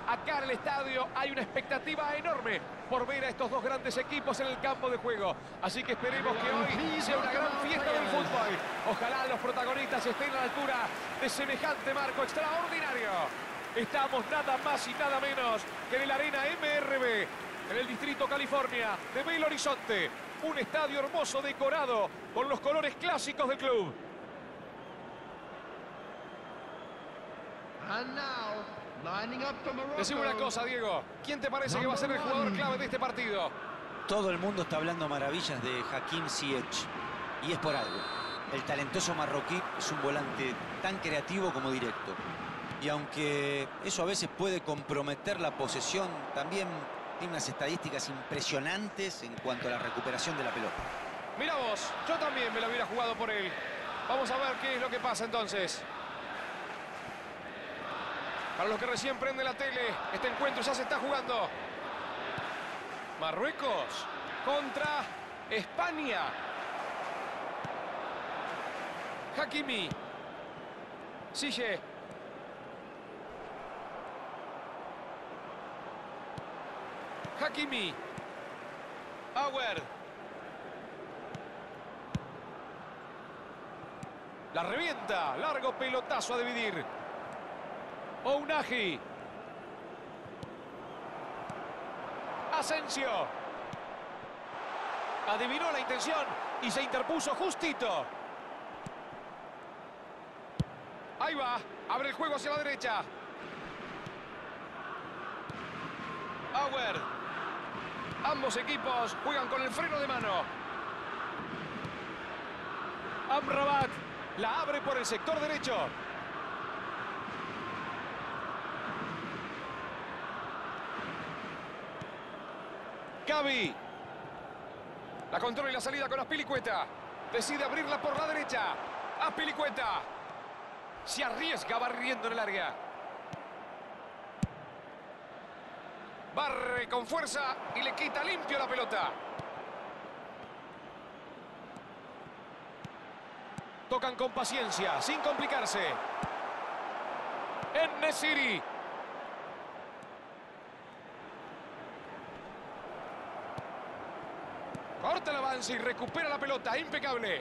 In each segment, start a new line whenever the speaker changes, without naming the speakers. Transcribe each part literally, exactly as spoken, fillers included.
Acá en el estadio hay una expectativa enorme por ver a estos dos grandes equipos en el campo de juego. Así que esperemos que hoy sea una gran fiesta del fútbol. Ojalá los protagonistas estén a la altura de semejante marco extraordinario. Estamos nada más y nada menos que en el Arena M R B, en el Distrito California de Belo Horizonte. Un estadio hermoso decorado con los colores clásicos del club. Decime una cosa, Diego. ¿Quién te parece que va a ser el jugador clave de este partido?
Todo el mundo está hablando maravillas de Hakim Ziyech. Y es por algo. El talentoso marroquí es un volante tan creativo como directo. Y aunque eso a veces puede comprometer la posesión, también tiene unas estadísticas impresionantes en cuanto a la recuperación de la pelota.
Mira vos, yo también me la hubiera jugado por él. Vamos a ver qué es lo que pasa entonces. Para los que recién prenden la tele, este encuentro ya se está jugando. Marruecos contra España. Hakimi. Ziyech. Hakimi. Auer. La revienta. Largo pelotazo a dividir. Ounahi. Asensio. Adivinó la intención y se interpuso justito. Ahí va. Abre el juego hacia la derecha. Auer. Ambos equipos juegan con el freno de mano. Amrabat la abre por el sector derecho. Gavi. La controla y la salida con Azpilicueta. Decide abrirla por la derecha. Azpilicueta. Se arriesga barriendo en el área. Barre con fuerza y le quita limpio la pelota. Tocan con paciencia, sin complicarse. En-Nesyri. Corta el avance y recupera la pelota. Impecable.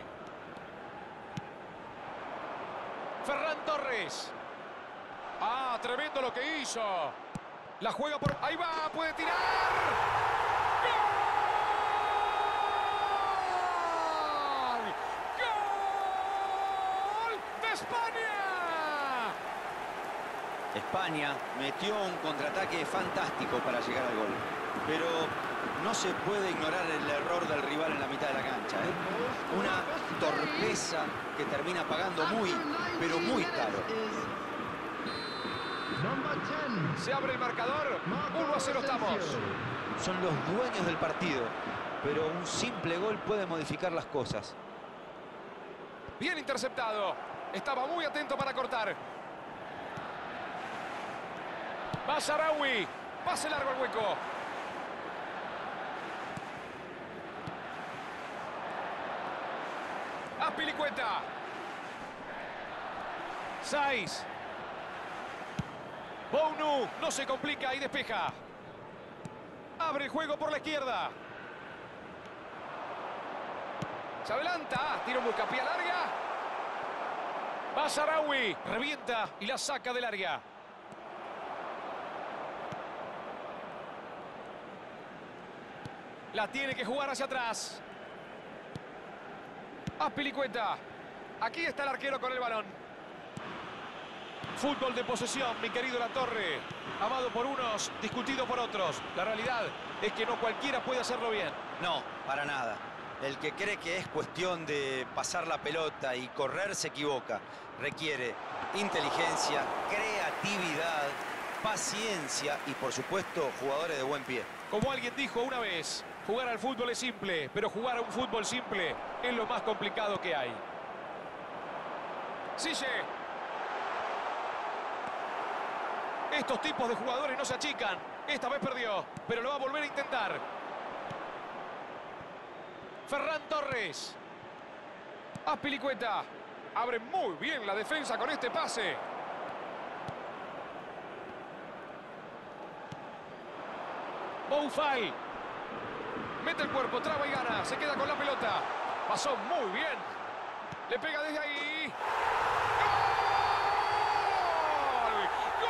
Ferran Torres. Ah, tremendo lo que hizo. La juega por... Ahí va, puede tirar. ¡Gol! ¡Gol de España!
España metió un contraataque fantástico para llegar al gol. Pero no se puede ignorar el error del rival en la mitad de la cancha, ¿eh? Una torpeza que termina pagando muy, pero muy caro.
Se abre el marcador. uno a cero estamos.
Son los dueños del partido, pero un simple gol puede modificar las cosas.
Bien interceptado. Estaba muy atento para cortar. Mazraoui. Pase largo al hueco. Azpilicueta. Saiz. Bounou no se complica y despeja. Abre el juego por la izquierda. Se adelanta. Tiro un buscapié larga. Mazraoui revienta y la saca del área. La tiene que jugar hacia atrás. Azpilicueta. Aquí está el arquero con el balón. Fútbol de posesión, mi querido Latorre. Amado por unos, discutido por otros. La realidad es que no cualquiera puede hacerlo bien.
No, para nada. El que cree que es cuestión de pasar la pelota y correr se equivoca. Requiere inteligencia, creatividad, paciencia y, por supuesto, jugadores de buen pie.
Como alguien dijo una vez, jugar al fútbol es simple, pero jugar a un fútbol simple es lo más complicado que hay. Ziyech. Estos tipos de jugadores no se achican. Esta vez perdió, pero lo va a volver a intentar. Ferran Torres. Azpilicueta. Abre muy bien la defensa con este pase. Boufal. Mete el cuerpo, traba y gana. Se queda con la pelota. Pasó muy bien. Le pega desde ahí. ¡Gol!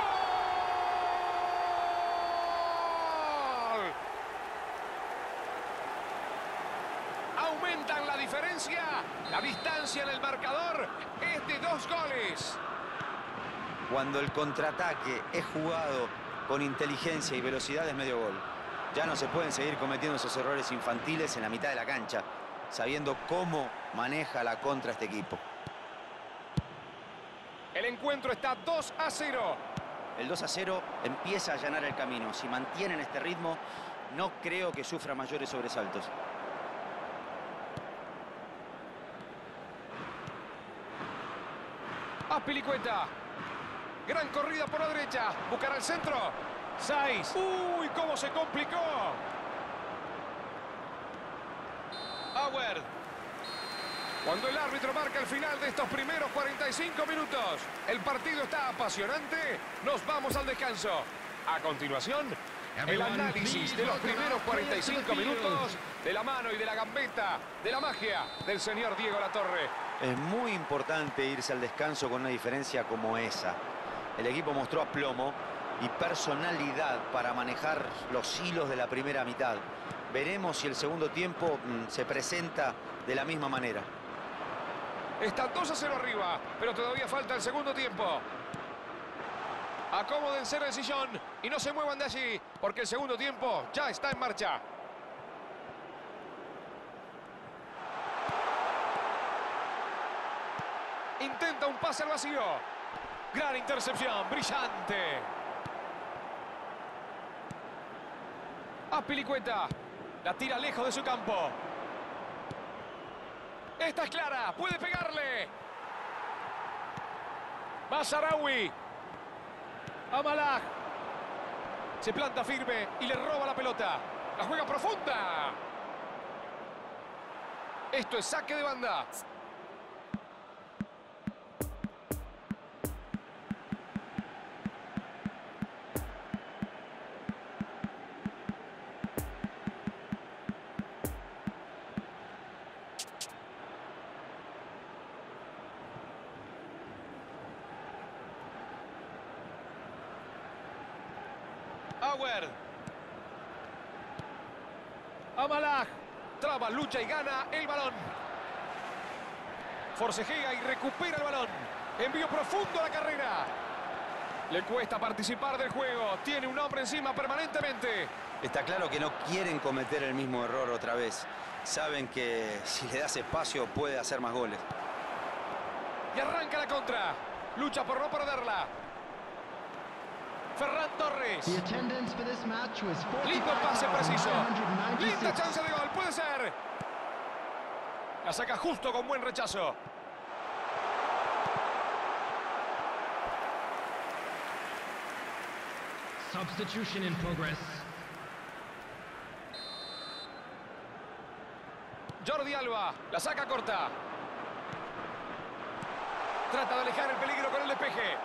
¡Gol! Aumentan la diferencia. La distancia en el marcador es de dos goles.
Cuando el contraataque es jugado con inteligencia y velocidad es medio gol. Ya no se pueden seguir cometiendo esos errores infantiles en la mitad de la cancha, sabiendo cómo maneja la contra este equipo.
El encuentro está dos a cero.
El dos a cero empieza a allanar el camino. Si mantienen este ritmo, no creo que sufra mayores sobresaltos.
Azpilicueta. Gran corrida por la derecha. Buscará el centro. Saiz. Uy, cómo se complicó. Auer. Cuando el árbitro marca el final de estos primeros cuarenta y cinco minutos, el partido está apasionante. Nos vamos al descanso. A continuación, el análisis de los primeros cuarenta y cinco minutos de la mano y de la gambeta, de la magia del señor Diego Latorre.
Es muy importante irse al descanso con una diferencia como esa. El equipo mostró aplomo y personalidad para manejar los hilos de la primera mitad. Veremos si el segundo tiempo mmm, se presenta de la misma manera.
Está dos a cero arriba, pero todavía falta el segundo tiempo. Acomódense en el sillón y no se muevan de allí, porque el segundo tiempo ya está en marcha. Intenta un pase al vacío. Gran intercepción, brillante. Azpilicueta. La tira lejos de su campo. Esta es clara, puede pegarle. Mazraoui. Amalaj. Se planta firme y le roba la pelota. La juega profunda. Esto es saque de banda. Auer. Amalaj. Traba, lucha y gana el balón. Forcejea y recupera el balón. Envío profundo a la carrera. Le cuesta participar del juego. Tiene un hombre encima permanentemente.
Está claro que no quieren cometer el mismo error otra vez. Saben que si le das espacio puede hacer más goles.
Y arranca la contra. Lucha por no perderla. Ferran Torres. Lindo pase preciso. Linda chance de gol. Puede ser. La saca justo con buen rechazo.
Substitution in progress.
Jordi Alba. La saca corta. Trata de alejar el peligro con el despeje.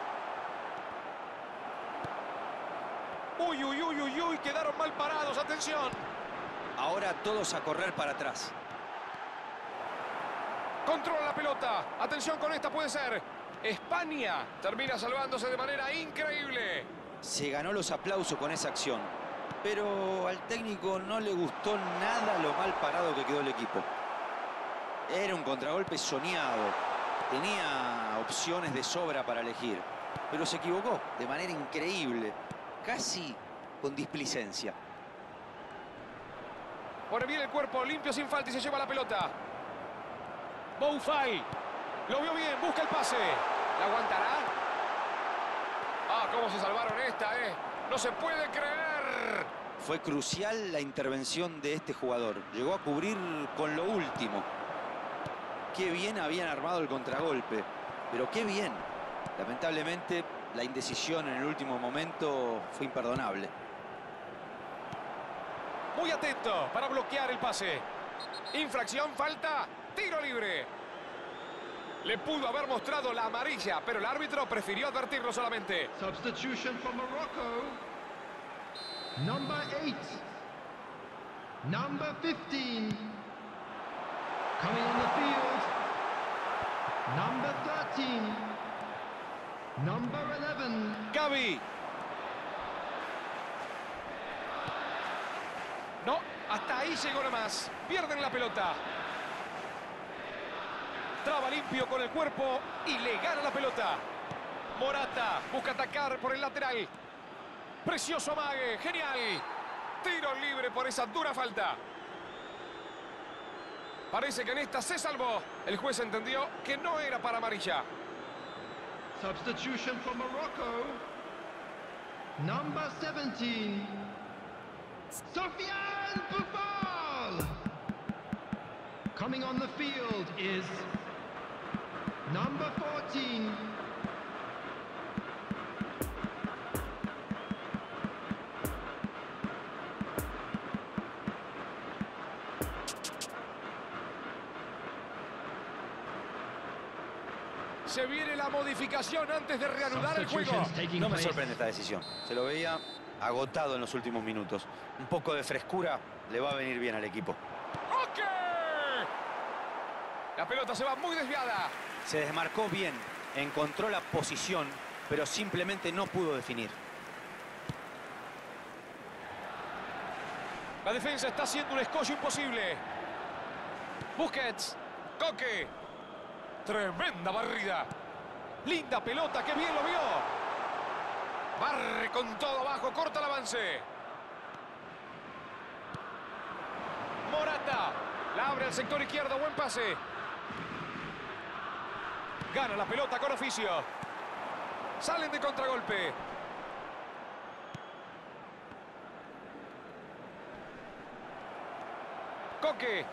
Uy, uy, uy, uy, uy, quedaron mal parados, atención.
Ahora todos a correr para atrás.
Controla la pelota, atención con esta, puede ser. España termina salvándose de manera increíble.
Se ganó los aplausos con esa acción, pero al técnico no le gustó nada lo mal parado que quedó el equipo. Era un contragolpe soñado, tenía opciones de sobra para elegir, pero se equivocó de manera increíble. Casi con displicencia.
Pone bien el cuerpo, limpio sin falta y se lleva la pelota. Boufal. Lo vio bien, busca el pase. ¿La aguantará? Ah, cómo se salvaron esta, eh. No se puede creer.
Fue crucial la intervención de este jugador. Llegó a cubrir con lo último. Qué bien habían armado el contragolpe. Pero qué bien. Lamentablemente, la indecisión en el último momento fue imperdonable.
Muy atento para bloquear el pase. Infracción, falta, tiro libre. Le pudo haber mostrado la amarilla, pero el árbitro prefirió advertirlo solamente.
Substitution for Morocco. Number eight. Number fifteen. Coming on the field. Number thirteen. Number eleven.
Gavi. No, hasta ahí llegó nomás. Pierden la pelota. Traba limpio con el cuerpo y le gana la pelota. Morata busca atacar por el lateral. Precioso amague, genial. Tiro libre por esa dura falta. Parece que en esta se salvó. El juez entendió que no era para amarilla.
Substitution for Morocco. Number seventeen. Sofiane Boufal. Coming on the field is number fourteen.
Se viene la modificación antes de reanudar el juego.
Substitutions taking
No me
place.
sorprende esta decisión. Se lo veía agotado en los últimos minutos. Un poco de frescura le va a venir bien al equipo.
¡Ok! La pelota se va muy desviada.
Se desmarcó bien, encontró la posición, pero simplemente no pudo definir.
La defensa está haciendo un escollo imposible. Busquets. Coque. Tremenda barrida. Linda pelota, que bien lo vio. Barre con todo abajo, corta el avance. Morata. La abre al sector izquierdo, buen pase. Gana la pelota con oficio. Salen de contragolpe. Coque.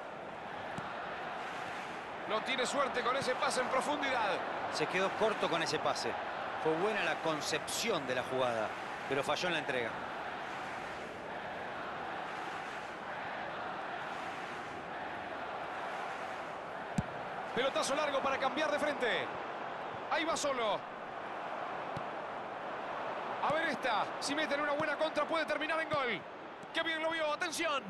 No tiene suerte con ese pase en profundidad.
Se quedó corto con ese pase. Fue buena la concepción de la jugada, pero falló en la entrega.
Pelotazo largo para cambiar de frente. Ahí va solo. A ver esta. Si meten una buena contra puede terminar en gol. ¡Qué bien lo vio! ¡Atención!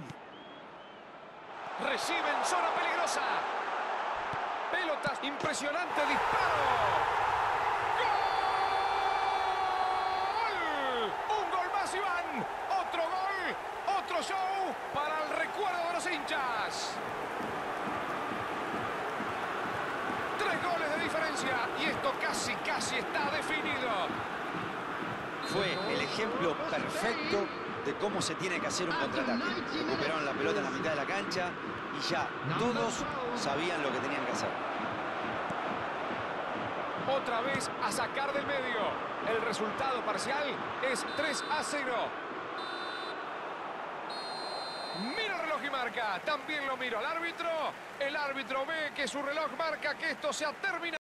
Recibe en zona peligrosa. Pelotas. Impresionante disparo. ¡Gol! Un gol más, Iván. Otro gol. Otro show para el recuerdo de los hinchas. Tres goles de diferencia y esto casi, casi está definido.
Fue el ejemplo perfecto de cómo se tiene que hacer un contraataque. Recuperaron la pelota en la mitad de la cancha y ya todos sabían lo que tenían que hacer.
Otra vez a sacar del medio. El resultado parcial es tres a cero. Mira el reloj y marca. También lo miro al árbitro. El árbitro ve que su reloj marca que esto se ha terminado.